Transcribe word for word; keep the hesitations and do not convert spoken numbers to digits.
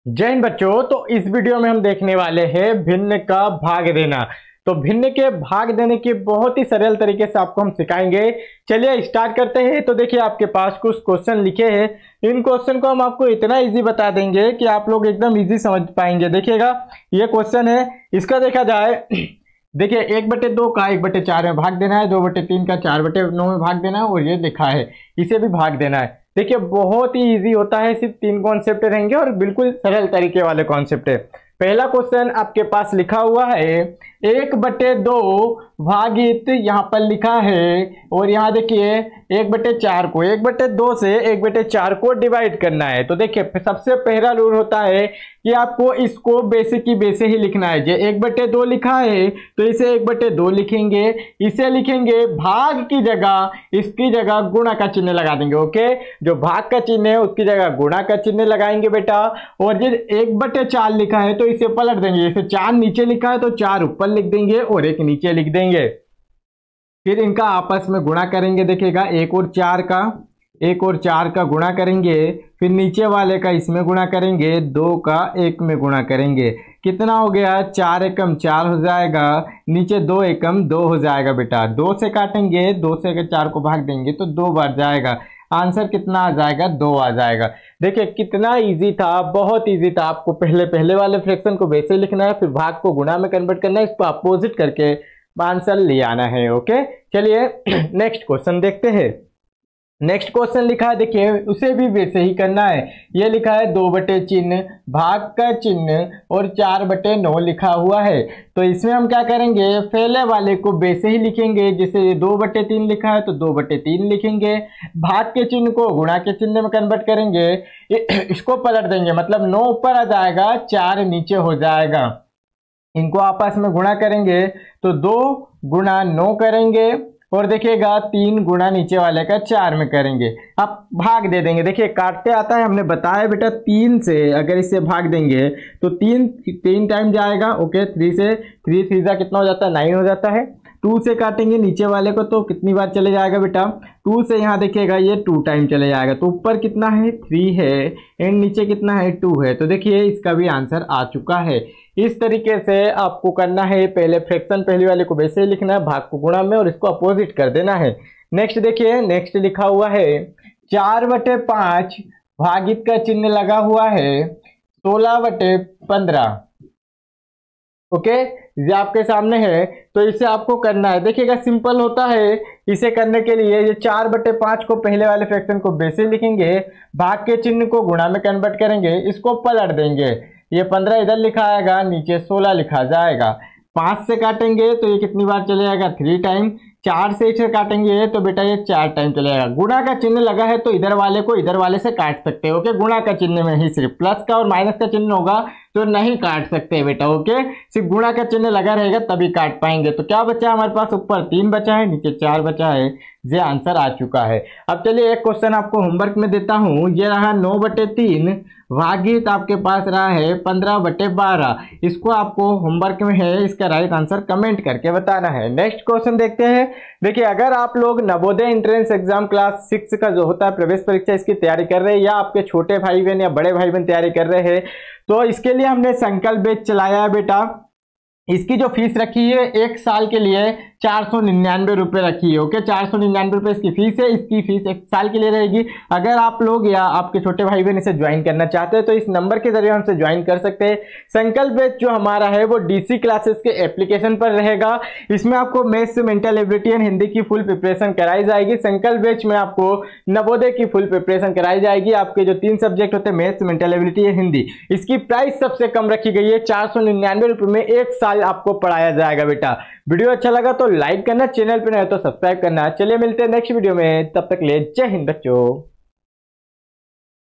जय हिंद बच्चों। तो इस वीडियो में हम देखने वाले हैं भिन्न का भाग देना। तो भिन्न के भाग देने के बहुत ही सरल तरीके से आपको हम सिखाएंगे। चलिए स्टार्ट करते हैं। तो देखिए आपके पास कुछ क्वेश्चन लिखे हैं। इन क्वेश्चन को हम आपको इतना इजी बता देंगे कि आप लोग एकदम इजी समझ पाएंगे। देखिएगा ये क्वेश्चन है, इसका देखा जाए देखिए एक बटे दो का एक बटे चार में भाग देना है, दो बटे तीन का चार बटे नौ में भाग देना है और ये लिखा है इसे भी भाग देना है। देखिए बहुत ही इजी होता है, सिर्फ तीन कॉन्सेप्ट रहेंगे और बिल्कुल सरल तरीके वाले कॉन्सेप्ट है। पहला क्वेश्चन आपके पास लिखा हुआ है एक बटे दो भागित यहाँ पर लिखा है और यहाँ देखिए एक बटे चार को एक बटे दो से एक बटे चार को डिवाइड करना है। तो देखिए सबसे पहला रूल होता है कि आपको इसको बेसे की बेसे ही लिखना है। जो एक बटे दो लिखा है तो इसे एक बटे दो लिखेंगे, इसे लिखेंगे भाग की जगह, इसकी जगह गुणा का चिन्ह लगा देंगे। ओके, जो भाग का चिन्ह है उसकी जगह गुणा का चिन्ह लगाएंगे बेटा। और जो एक बटे चार लिखा है तो इसे पलट देंगे, जैसे चार नीचे लिखा है तो चार ऊपर लिख देंगे और एक नीचे लिख देंगे। फिर इनका आपस में गुणा करेंगे। देखिएगा एक और चार का एक और चार का गुणा करेंगे, फिर नीचे वाले का इसमें गुणा करेंगे, दो का एक में गुणा करेंगे। कितना हो गया? चार एकम चार हो जाएगा, नीचे दो एकम दो हो जाएगा बेटा। दो से काटेंगे, दो से अगर चार को भाग देंगे तो दो बार जाएगा। आंसर कितना आ जाएगा? दो आ जाएगा। देखिए कितना इजी था, बहुत इजी था। आपको पहले पहले वाले फ्रैक्शन को वैसे लिखना है, फिर भाग को गुणा में कन्वर्ट करना है, इसको अपोजिट करके आंसर ले आना है। ओके चलिए नेक्स्ट क्वेश्चन देखते हैं। नेक्स्ट क्वेश्चन लिखा है, देखिए उसे भी वैसे ही करना है। ये लिखा है दो बटे चिन्ह, भाग का चिन्ह और चार बटे नौ लिखा हुआ है। तो इसमें हम क्या करेंगे, पहले वाले को वैसे ही लिखेंगे। जैसे ये दो बटे तीन लिखा है तो दो बटे तीन लिखेंगे, भाग के चिन्ह को गुणा के चिन्ह में कन्वर्ट करेंगे, इसको पलट देंगे, मतलब नौ ऊपर आ जाएगा, चार नीचे हो जाएगा। इनको आपस में गुणा करेंगे तो दो गुणा नौ करेंगे और देखिएगा तीन गुणा नीचे वाले का चार में करेंगे। अब भाग दे देंगे। देखिए काटते आता है, हमने बताया बेटा तीन से अगर इससे भाग देंगे तो तीन तीन टाइम जाएगा। ओके, थ्री से थ्री थ्री जा कितना हो जाता है? नाइन हो जाता है। टू से काटेंगे नीचे वाले को तो कितनी बार चले जाएगा बेटा? टू से यहाँ देखिएगा ये टू टाइम चले जाएगा। तो ऊपर कितना है? थ्री है एंड नीचे कितना है? टू है। तो देखिए इसका भी आंसर आ चुका है। इस तरीके से आपको करना है। पहले फ्रैक्शन पहले वाले को वैसे ही लिखना है, भाग को गुणा में और इसको अपोजिट कर देना है। नेक्स्ट देखिए, नेक्स्ट लिखा हुआ है चार बटे पाँच भागित का चिन्ह लगा हुआ है सोलह बटे पंद्रह। ओके ये आपके सामने है तो इसे आपको करना है। देखिएगा सिंपल होता है। इसे करने के लिए ये चार बटे पाँच को पहले वाले फ्रैक्शन को वैसे लिखेंगे, भाग के चिन्ह को गुणा में कन्वर्ट करेंगे, इसको पलट देंगे। ये पंद्रह इधर लिखा आएगा, नीचे सोलह लिखा जाएगा। पाँच से काटेंगे तो ये कितनी बार चले जाएगा? Three time. चार से इसे काटेंगे तो बेटा ये चार टाइम चले जाएगा। गुणा का चिन्ह लगा है तो इधर वाले को इधर वाले से काट सकते हो। ओके, गुणा का चिन्ह में ही सिर्फ प्लस का और माइनस का चिन्ह होगा तो नहीं काट सकते बेटा। ओके, सिर्फ गुणा का चिन्ह लगा रहेगा तभी काट पाएंगे। तो क्या बचा हमारे पास? ऊपर तीन बचा है, नीचे चार बचा है। ये आंसर आ चुका है। अब चलिए एक क्वेश्चन आपको होमवर्क में देता हूँ। ये रहा नौ बटे तीन भागित आपके पास रहा है पंद्रह बटे बारह। इसको आपको होमवर्क में है, इसका राइट आंसर कमेंट करके बताना है। नेक्स्ट क्वेश्चन देखते हैं। देखिए अगर आप लोग Navodaya entrance exam class six का जो होता है प्रवेश परीक्षा, इसकी तैयारी कर रहे हैं या आपके छोटे भाई बहन या बड़े भाई बहन तैयारी कर रहे हैं तो इसके लिए हमने संकल्प बैच चलाया है बेटा। इसकी जो फीस रखी है एक साल के लिए चार सौ निन्यानवे रुपये रखी है। ओके, चार सौ निन्यानवे रुपये इसकी फीस है। इसकी फीस एक साल के लिए रहेगी। अगर आप लोग या आपके छोटे भाई बहन इसे ज्वाइन करना चाहते हैं तो इस नंबर के जरिए हमसे ज्वाइन कर सकते हैं। संकल्प बैच जो हमारा है वो डीसी क्लासेस के एप्लीकेशन पर रहेगा। इसमें आपको maths, mental ability and Hindi की फुल प्रिपरेशन कराई जाएगी। संकल्प बैच में आपको नवोदय की फुल प्रिपरेशन कराई जाएगी। आपके जो तीन सब्जेक्ट होते हैं मैथ्स, मेंटल एबिलिटी या हिंदी, इसकी प्राइस सबसे कम रखी गई है। चार सौ निन्यानवे रुपये में एक साल आपको पढ़ाया जाएगा बेटा। वीडियो अच्छा लगा तो लाइक करना, चैनल पे नए हो तो सब्सक्राइब करना। चलिए मिलते हैं नेक्स्ट वीडियो में, तब तक ले जय हिंद बच्चों।